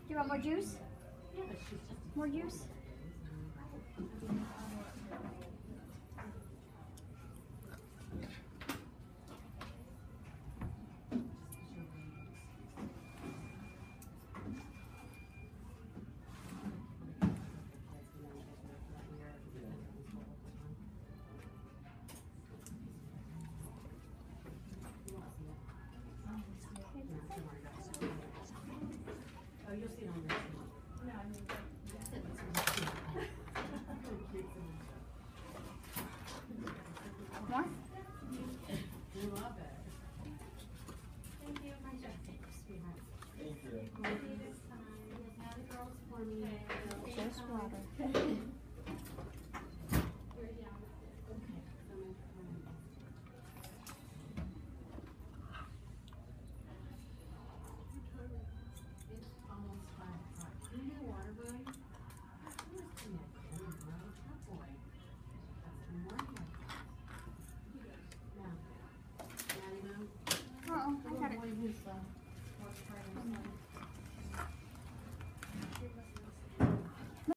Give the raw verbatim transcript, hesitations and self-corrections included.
you want more juice? More juice? Oh, you'll see it on there. No, I mean, More? you love it. Thank you. Thank you. Maybe this time. Now the girls for me. Just water. You're down. It's almost five o'clock. Do you need water, boy? Who's connected? Oh, boy. That's the morning. Now, Maddie, move. Uh oh, I got it. Boy, who's, uh, what's trying to